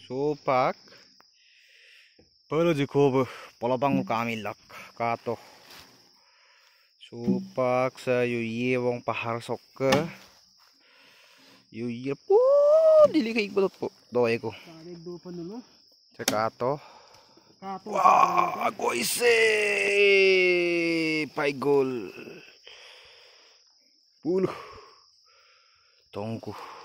Supak. Pelu ko pola bangun kami lak kato. Supak sa yuye wong pahar sokke. Yuye po dili kay balot po. Doy ko. Sa kato. Wah, ako ise paigol. Puluh. Tongku.